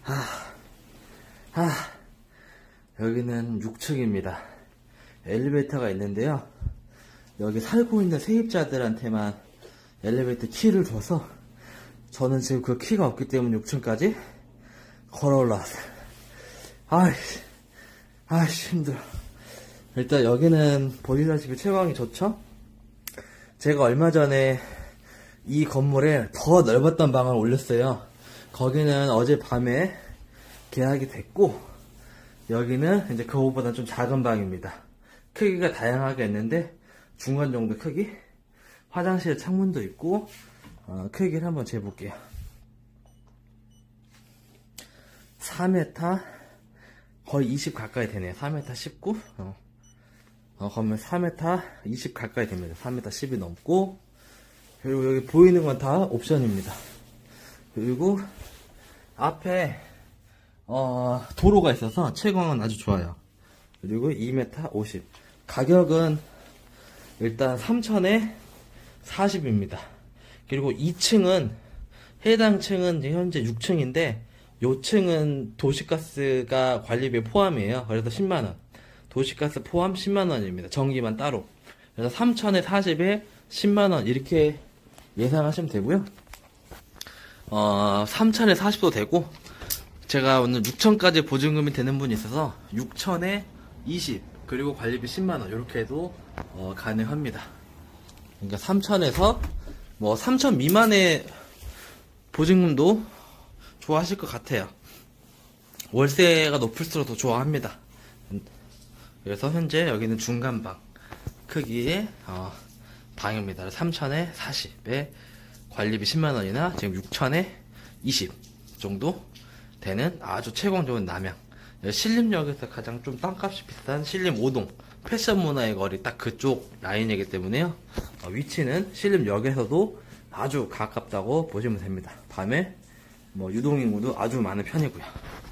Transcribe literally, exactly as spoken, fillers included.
아, 아, 여기는 육 층입니다. 엘리베이터가 있는데요. 여기 살고 있는 세입자들한테만 엘리베이터 키를 줘서 저는 지금 그 키가 없기 때문에 육 층까지 걸어 올라왔어요. 아이씨, 아이씨, 힘들어. 일단 여기는 보시다시피 채광이 좋죠? 제가 얼마 전에 이 건물에 더 넓었던 방을 올렸어요. 거기는 어젯밤에 계약이 됐고, 여기는 이제 그거보다 좀 작은 방입니다. 크기가 다양하게 있는데 중간 정도 크기, 화장실 창문도 있고, 어, 크기를 한번 재볼게요. 사 미터 거의 이십 가까이 되네요. 사 미터 십구. 어, 어 그러면 사 미터 이십 가까이 됩니다. 사 미터 십이 넘고, 그리고 여기 보이는 건 다 옵션입니다. 그리고 앞에 어, 도로가 있어서 채광은 아주 좋아요. 그리고 이 미터 오십. 가격은 일단 삼천에 사십입니다. 그리고 이 층은, 해당 층은 이제 현재 육 층인데, 요 층은 도시가스가 관리비에 포함이에요. 그래서 십만 원. 도시가스 포함 십만 원입니다. 전기만 따로. 그래서 삼천에 사십에 십만 원 이렇게 예상하시면 되고요. 어, 삼천에 사십도 되고, 제가 오늘 육천까지 보증금이 되는 분이 있어서 육천에 이십, 그리고 관리비 십만 원 이렇게 해도 어, 가능합니다. 그러니까 삼천에서 뭐 삼천 미만의 보증금도 좋아하실 것 같아요. 월세가 높을수록 더 좋아합니다. 그래서 현재 여기는 중간방 크기의 어, 방입니다. 삼천에 사십에 관리비 십만 원이나 지금 육천에 이십 정도 되는 아주 채광 좋은 남양. 신림역에서 가장 좀 땅값이 비싼 신림 오 동, 패션 문화의 거리 딱 그쪽 라인이기 때문에요. 어, 위치는 신림역에서도 아주 가깝다고 보시면 됩니다. 밤에 뭐 유동인구도 아주 많은 편이고요.